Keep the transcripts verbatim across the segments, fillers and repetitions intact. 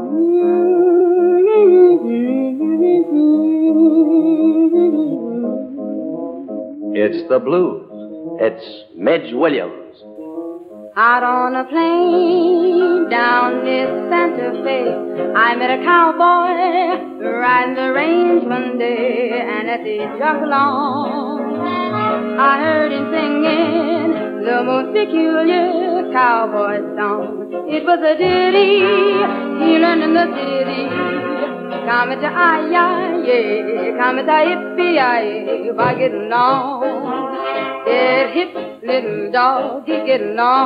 It's the blues. It's Midge Williams. Out on a plain down near Santa Fe, I met a cowboy riding the range one day, and as he jogged along, I heard him singing the most peculiar cowboy song. It was a ditty he learned in the city. Come to ay-yi, come to yippee-yi, why get along? Get hip, little dog, get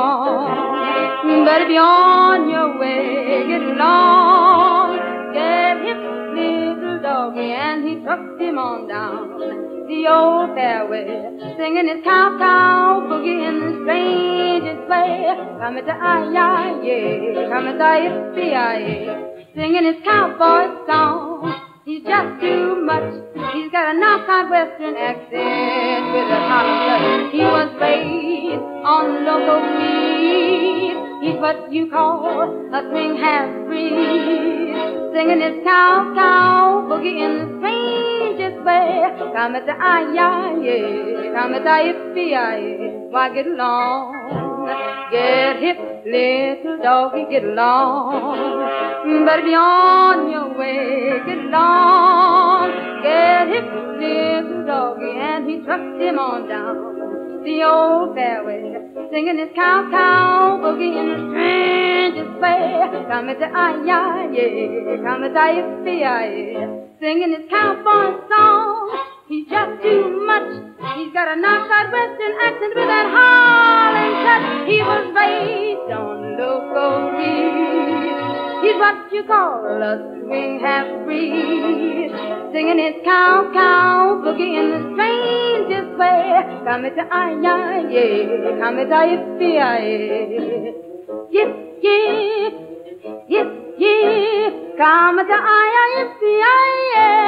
along. Better be on your way, get along. Get hip, little doggy, and he trucked him on down the old fairway, singing his cow-cow boogie in the strangest way. Come to ay-yi, come to yippee-yi, singing his cowboy song. He's just too much. He's got a knockout western accent with a Harlem touch. He was raised on local weed. He's what you call a swing half-breed, singing his cow-cow boogie in the strangest way. Come at the ay-yi, come at the yippee-yi, why get along? Get hip, little doggy, get along. Better be on your way, get along. Get hip, little doggy, and he trucked him on down the old fairway, singing his cow-cow boogie in the strangest way. Come at the ay-yi, come at the yippee-yi, singing his cowboy song. He's just too much. He's got a knockout western accent with that Harlem touch. He was raised on local weed. He's what you call a swing half-breed, singing his cow-cow boogie in the strangest way. Come at the ay-yi, come at the yippee-yi, yip, yip, yip, yip. Come at the ay-yi, yippee-yi.